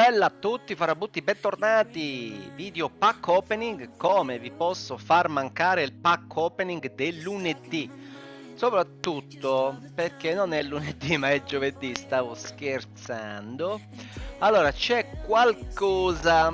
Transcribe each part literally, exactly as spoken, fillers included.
Bella a tutti farabutti, bentornati! Video pack opening, come vi posso far mancare il pack opening del lunedì? Soprattutto perché non è lunedì ma è giovedì, stavo scherzando. Allora, c'è qualcosa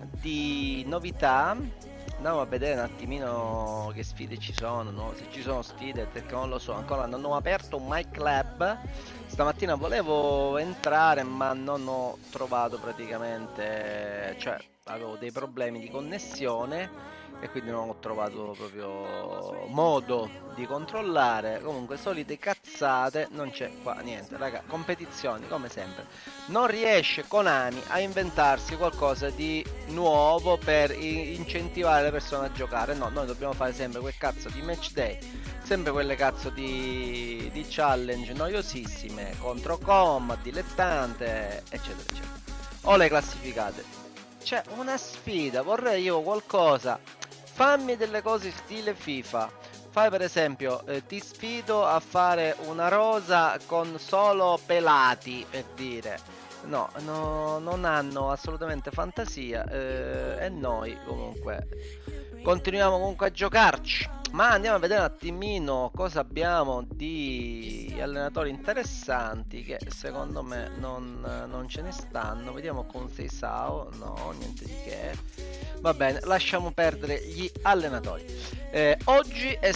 di novità. Andiamo a vedere un attimino che sfide ci sono, no? Se ci sono sfide, perché non lo so, ancora non ho aperto un My Club. Stamattina volevo entrare ma non ho trovato praticamente, cioè avevo dei problemi di connessione e quindi non ho trovato proprio modo di controllare. Comunque solite cazzate, non c'è qua niente, raga, competizioni come sempre. Non riesce Konami a inventarsi qualcosa di nuovo per incentivare le persone a giocare. No, noi dobbiamo fare sempre quel cazzo di match day, sempre quelle cazzo di, di challenge noiosissime contro com, dilettante, eccetera eccetera, o le classificate. C'è una sfida, vorrei io qualcosa, fammi delle cose stile FIFA. Fai per esempio, eh, ti sfido a fare una rosa con solo pelati, per dire. No, no, non hanno assolutamente fantasia, eh, e noi comunque continuiamo comunque a giocarci. Ma andiamo a vedere un attimino cosa abbiamo di allenatori interessanti, che secondo me non, non ce ne stanno. Vediamo con Seisao, no, niente di che. Va bene, lasciamo perdere gli allenatori. Eh, oggi è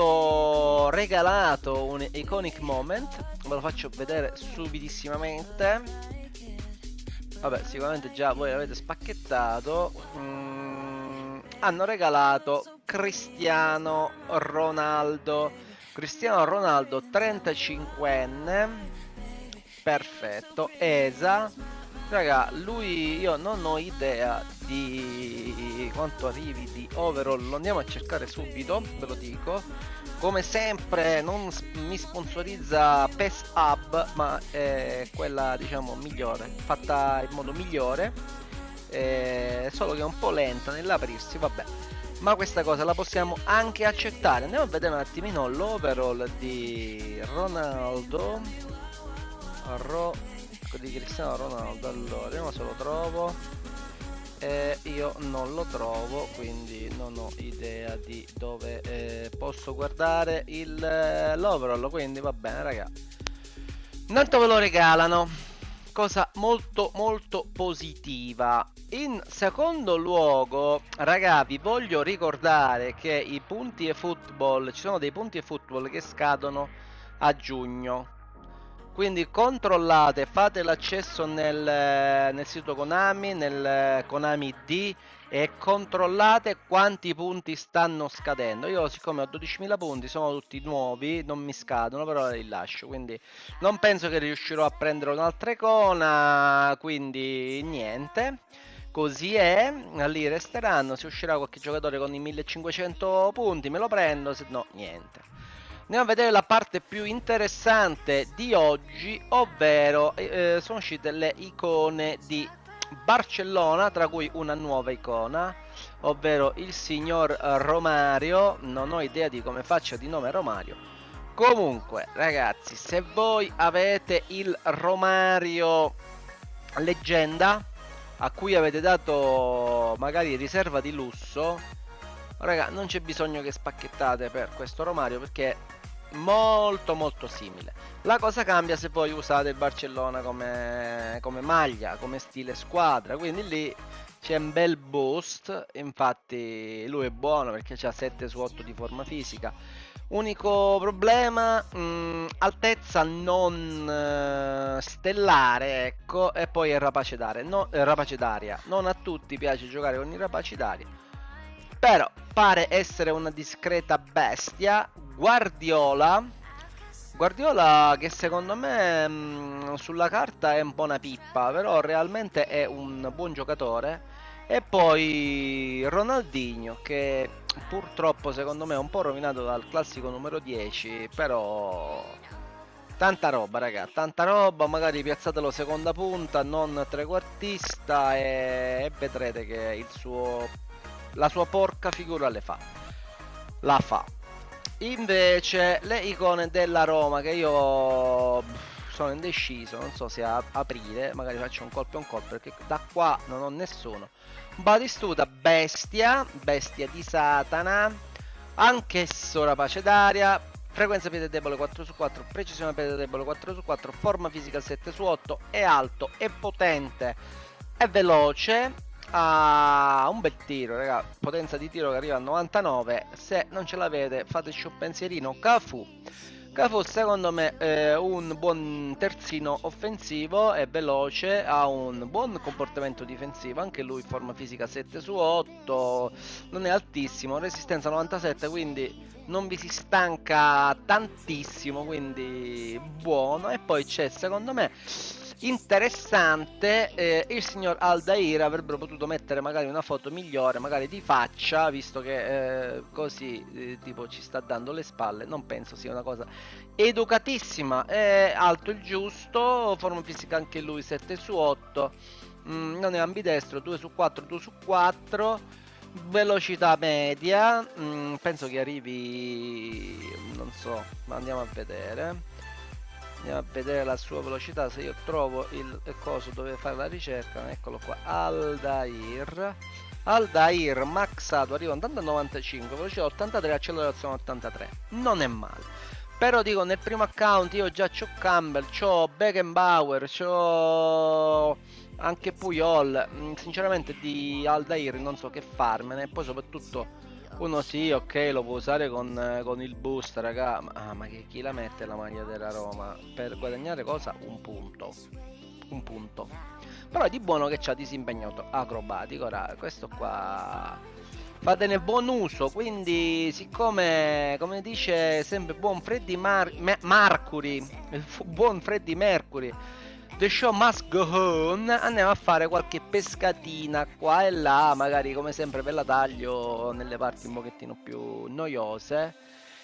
stato regalato un iconic moment, ve lo faccio vedere subidissimamente. Vabbè, sicuramente già voi l'avete spacchettato. Mm, hanno regalato Cristiano Ronaldo. Cristiano Ronaldo, trentacinquenne. Perfetto. E S A. Raga, lui io non ho idea di quanto arrivi di overall. Lo andiamo a cercare subito, ve lo dico. Come sempre non mi sponsorizza PES Hub, ma è quella diciamo migliore, fatta in modo migliore, eh, solo che è un po' lenta nell'aprirsi, vabbè. Ma questa cosa la possiamo anche accettare. Andiamo a vedere un attimino l'overall di Ronaldo. Ro... di Cristiano Ronaldo. Allora, vediamo se lo trovo. Eh, io non lo trovo, quindi non ho idea di dove eh, posso guardare il eh, l'overall, quindi va bene raga, intanto ve lo regalano, cosa molto molto positiva. In secondo luogo raga, vi voglio ricordare che i punti e football, ci sono dei punti e football che scadono a giugno. Quindi controllate, fate l'accesso nel, nel sito Konami, nel Konami D, e controllate quanti punti stanno scadendo. Io siccome ho dodicimila punti, sono tutti nuovi, non mi scadono, però li lascio. Quindi non penso che riuscirò a prendere un'altra icona, quindi niente. Così è, lì resteranno, se uscirà qualche giocatore con i millecinquecento punti me lo prendo, se no niente. Andiamo a vedere la parte più interessante di oggi, ovvero eh, sono uscite le icone di Barcellona, tra cui una nuova icona, ovvero il signor Romario. Non ho idea di come faccia di nome Romario. Comunque ragazzi, se voi avete il Romario leggenda, a cui avete dato magari riserva di lusso, raga, non c'è bisogno che spacchettate per questo Romario, perché molto molto simile. La cosa cambia se voi usate il Barcellona come, come maglia, come stile squadra, quindi lì c'è un bel boost. Infatti lui è buono perché ha sette su otto di forma fisica. Unico problema, mh, altezza non uh, stellare, ecco, e poi è rapace d'aria. No, eh, rapace d'aria. Non a tutti piace giocare con i rapaci d'aria, però pare essere una discreta bestia. Guardiola Guardiola che secondo me mh, sulla carta è un po' una pippa, però realmente è un buon giocatore. E poi Ronaldinho, che purtroppo secondo me è un po' rovinato dal classico numero dieci, però tanta roba raga, tanta roba. Magari piazzatelo seconda punta, non trequartista, e, e vedrete che il suo la sua porca figura le fa la fa. Invece le icone della Roma, che io sono indeciso, non so se a aprire, magari faccio un colpo e un colpo, perché da qua non ho nessuno. Batistuta, bestia, bestia di Satana, anch'esso rapace d'aria, frequenza piede debole quattro su quattro, precisione piede debole quattro su quattro, forma fisica sette su otto, è alto, è potente, è veloce, ha un bel tiro, raga, potenza di tiro che arriva a novantanove. Se non ce l'avete fateci un pensierino. Cafu, Cafu secondo me è un buon terzino offensivo, è veloce, ha un buon comportamento difensivo, anche lui forma fisica sette su otto, non è altissimo, resistenza novantasette, quindi non vi si stanca tantissimo, quindi buono. E poi c'è secondo me interessante, eh, il signor Aldair. Avrebbero potuto mettere magari una foto migliore, magari di faccia, visto che eh, così eh, tipo ci sta dando le spalle. Non penso sia una cosa educatissima. È alto il giusto, forma fisica anche lui sette su otto, mm, non è ambidestro, due su quattro, due su quattro, velocità media, mm, penso che arrivi, non so, ma andiamo a vedere. Andiamo a vedere la sua velocità, se io trovo il coso dove fare la ricerca. Eccolo qua, Aldair. Aldair maxato, arriva andando a novantacinque, velocità ottantatré, accelerazione ottantatré. Non è male. Però dico, nel primo account io già c'ho Campbell, c'ho Beckenbauer, c'ho anche Puyol. Sinceramente di Aldair non so che farmene. E poi soprattutto uno sì, ok, lo può usare con, con il boost, raga, ma, ah, ma che chi la mette la maglia della Roma? Per guadagnare cosa? Un punto. Un punto. Però è di buono che c'ha disimpegnato acrobatico. Ora, questo qua fatene buon uso. Quindi, siccome, come dice sempre buon Freddie Mar Mercury, il buon Freddie Mercury, the show must go on, andiamo a fare qualche pescatina qua e là, magari come sempre ve la taglio nelle parti un pochettino più noiose,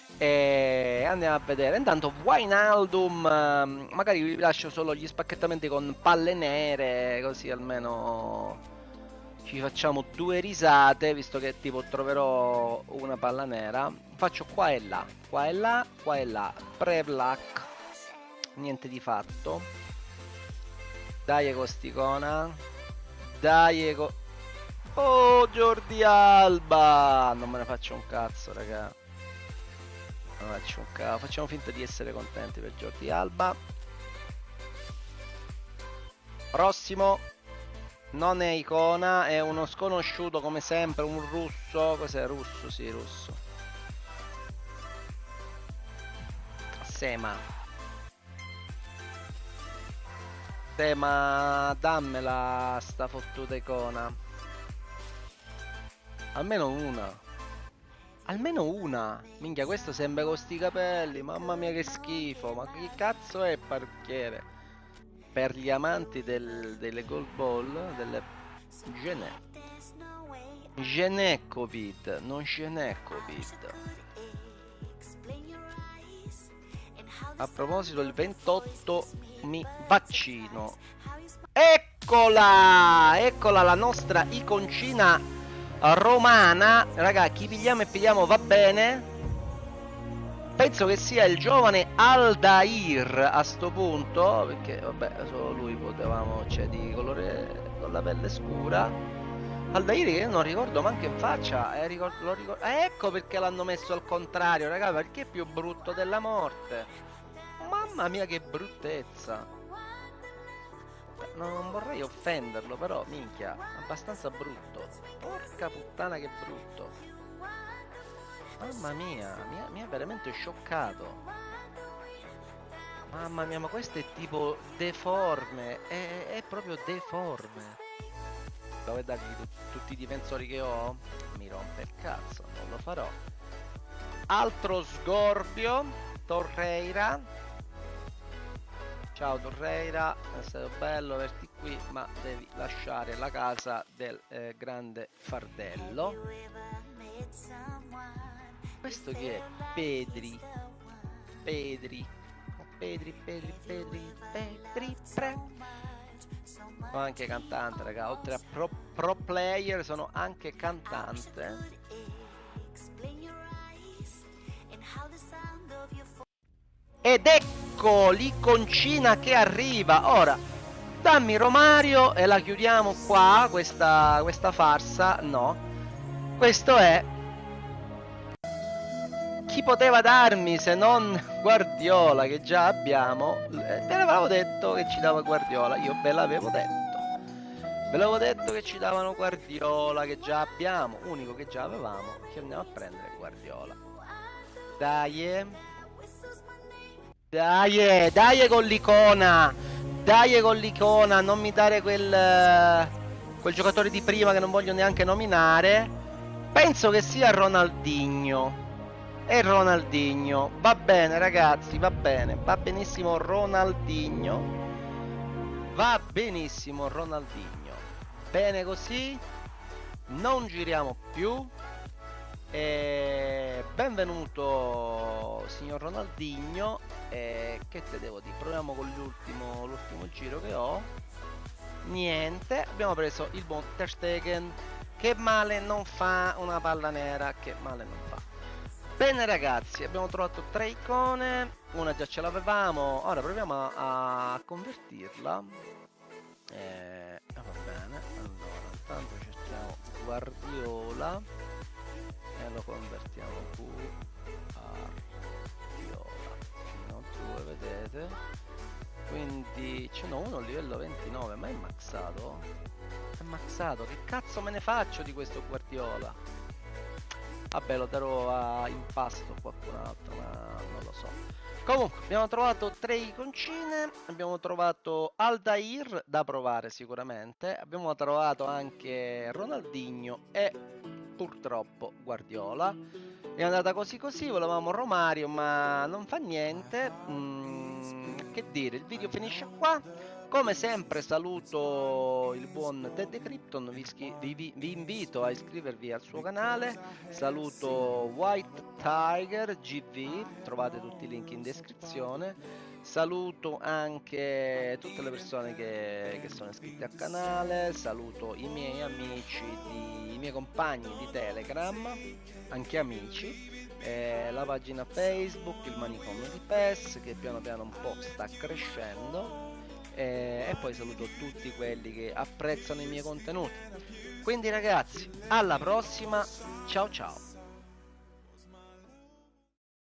e andiamo a vedere. Intanto Wijnaldum, magari vi lascio solo gli spacchettamenti con palle nere, così almeno ci facciamo due risate, visto che tipo troverò una palla nera. Faccio qua e là, qua e là, qua e là, pre-black, niente di fatto. Dai Costicona, dai co... Oh, Jordi Alba! Non me ne faccio un cazzo, raga. Non me ne faccio un cazzo. Facciamo finta di essere contenti per Jordi Alba. Prossimo. Non è icona, è uno sconosciuto come sempre, un russo. Cos'è? Russo, sì, russo. Sema. Ma dammela sta fottuta icona. Almeno una. Almeno una. Minchia, questo sembra con sti capelli. Mamma mia che schifo. Ma che cazzo è parrucchiere? Per gli amanti del, delle gold ball, delle Gené. Gené Covid, non Gené Covid. A proposito, il ventotto mi vaccino. Eccola! Eccola la nostra iconcina romana. Raga, chi pigliamo e pigliamo va bene. Penso che sia il giovane Aldair a sto punto, perché vabbè, solo lui potevamo, cioè di colore, con la pelle scura. Aldair che io non ricordo manco in faccia, eh, ricordo, lo ricordo. Eh, ecco perché l'hanno messo al contrario, raga, perché è più brutto della morte. Mamma mia che bruttezza. Non vorrei offenderlo, però minchia, abbastanza brutto. Porca puttana che brutto. Mamma mia, mi ha, mi ha veramente scioccato. Mamma mia, ma questo è tipo deforme. È, è proprio deforme. Dove dargli tu, tutti i difensori che ho? Mi rompe il cazzo, non lo farò. Altro sgorbio. Torreira. Ciao Torreira, è stato bello averti qui, ma devi lasciare la casa del eh, grande fardello. Questo chi è? Pedri. Pedri. Pedri, Pedri, Pedri, Pedri, pre. Sono anche cantante, raga. Oltre a pro, pro player sono anche cantante. Ed è ecco l'iconcina che arriva. Ora, dammi Romario e la chiudiamo qua, questa, questa farsa. No, questo è... Chi poteva darmi se non Guardiola, che già abbiamo? Eh, ve l'avevo detto che ci dava Guardiola, io ve l'avevo detto. Ve l'avevo detto che ci davano Guardiola, che già abbiamo. Unico che già avevamo, che andiamo a prendere Guardiola. Dai, dai, dai con l'icona. Dai con l'icona, non mi dare quel, quel giocatore di prima che non voglio neanche nominare. Penso che sia Ronaldinho. È Ronaldinho. Va bene ragazzi, va bene. Va benissimo Ronaldinho. Va benissimo Ronaldinho. Bene così. Non giriamo più. E benvenuto signor Ronaldinho. E che te devo dire? Proviamo con l'ultimo l'ultimo giro che ho. Niente. Abbiamo preso il buon Ter Stegen. Che male non fa una palla nera. Che male non fa. Bene ragazzi, abbiamo trovato tre icone. Una già ce l'avevamo. Ora proviamo a, a convertirla. Eh, va bene. Allora, intanto cerchiamo Guardiola e lo convertiamo Guardiola. No, due, vedete. Quindi ce n'ho uno a livello ventinove, ma è maxato? È maxato, che cazzo me ne faccio di questo Guardiola? Vabbè, lo darò a impasto a qualcun altro, ma non lo so. Comunque, abbiamo trovato tre iconcine, abbiamo trovato Aldair da provare sicuramente, abbiamo trovato anche Ronaldinho e purtroppo Guardiola. È andata così così, volevamo Romario, ma non fa niente. Mm, che dire, il video finisce qua. Come sempre saluto il buon Ted Krypton, vi, vi, vi invito a iscrivervi al suo canale, saluto White Tiger G V, trovate tutti i link in descrizione, saluto anche tutte le persone che, che sono iscritte al canale, saluto i miei amici, di, i miei compagni di Telegram, anche amici, eh, la pagina Facebook, il manicomio di P E S che piano piano un po' sta crescendo. E poi saluto tutti quelli che apprezzano i miei contenuti. Quindi ragazzi, alla prossima, ciao ciao.